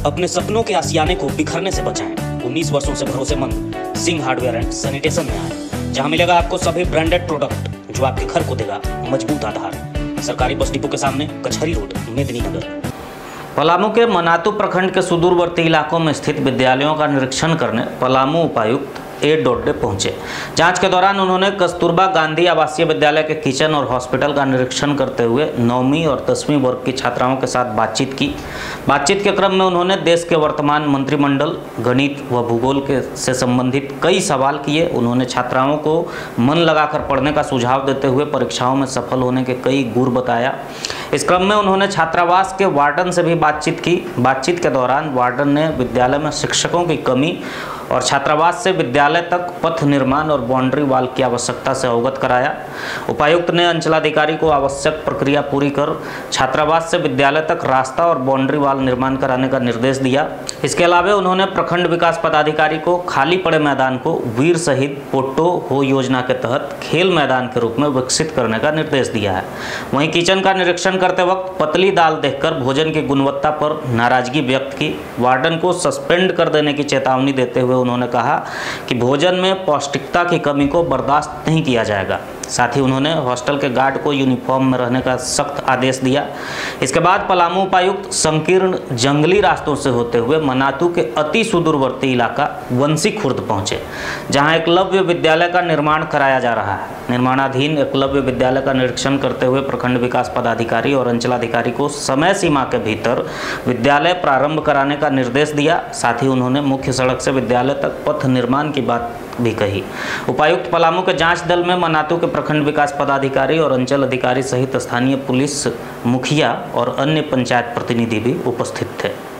अपने सपनों के आशियाने को बिखरने से बचाएं। 19 वर्षों से भरोसेमंद सिंह हार्डवेयर एंड सैनिटेशन में आए, जहां मिलेगा आपको सभी ब्रांडेड प्रोडक्ट जो आपके घर को देगा मजबूत आधार। सरकारी बस डिपो के सामने, कचहरी रोड, मेदिनीनगर। पलामू के मनातू प्रखंड के सुदूरवर्ती इलाकों में स्थित विद्यालयों का निरीक्षण करने पलामू उपायुक्त ए डोड्डे पहुंचे। जांच के दौरान उन्होंने कस्तूरबा गांधी आवासीय विद्यालय के किचन और हॉस्पिटल का निरीक्षण करते हुए 9वीं और 10वीं वर्ग की छात्राओं के साथ बातचीत की। बातचीत के क्रम में उन्होंने देश के वर्तमान मंत्रिमंडल, गणित व भूगोल से संबंधित कई सवाल किए। उन्होंने छात्राओं को मन लगाकर पढ़ने का सुझाव देते हुए परीक्षाओं में सफल होने के कई गुर बताया। इस क्रम में उन्होंने छात्रावास के वार्डन से भी बातचीत की। बातचीत के दौरान वार्डन ने विद्यालय में शिक्षकों की कमी और छात्रावास से विद्यालय तक पथ निर्माण और बाउंड्री वाल की आवश्यकता से अवगत कराया। उपायुक्त ने अंचलाधिकारी को आवश्यक प्रक्रिया पूरी कर छात्रावास से विद्यालय तक रास्ता और बाउंड्री वाल निर्माण कराने का निर्देश दिया। इसके अलावा उन्होंने प्रखंड विकास पदाधिकारी को खाली पड़े मैदान को वीर शहीद पोट्टो हो योजना के तहत खेल मैदान के रूप में विकसित करने का निर्देश दिया है। वहीं किचन का निरीक्षण करते वक्त पतली दाल देखकर भोजन की गुणवत्ता पर नाराजगी व्यक्त की। वार्डन को सस्पेंड कर देने की चेतावनी देते हुए उन्होंने कहा कि भोजन में पौष्टिकता की कमी को बर्दाश्त नहीं किया जाएगा। साथ ही उन्होंने हॉस्टल के गार्ड को यूनिफॉर्म में रहने का सख्त आदेश दिया। इसके बाद पलामू उपायुक्त संकीर्ण जंगली रास्तों से होते हुए मनातू के अति सुदूरवर्ती इलाका वंशी खुर्द पहुंचे, जहां एकलव्य विद्यालय का निर्माण कराया जा रहा है। निर्माणाधीन एकलव्य विद्यालय का निरीक्षण करते हुए प्रखंड विकास पदाधिकारी और अंचलाधिकारी को समय सीमा के भीतर विद्यालय प्रारंभ कराने का निर्देश दिया। साथ ही उन्होंने मुख्य सड़क से विद्यालय तक पथ निर्माण की बात भी कही। उपायुक्त पलामू के जांच दल में मनातू के प्रखंड विकास पदाधिकारी और अंचल अधिकारी सहित स्थानीय पुलिस मुखिया और अन्य पंचायत प्रतिनिधि भी उपस्थित थे।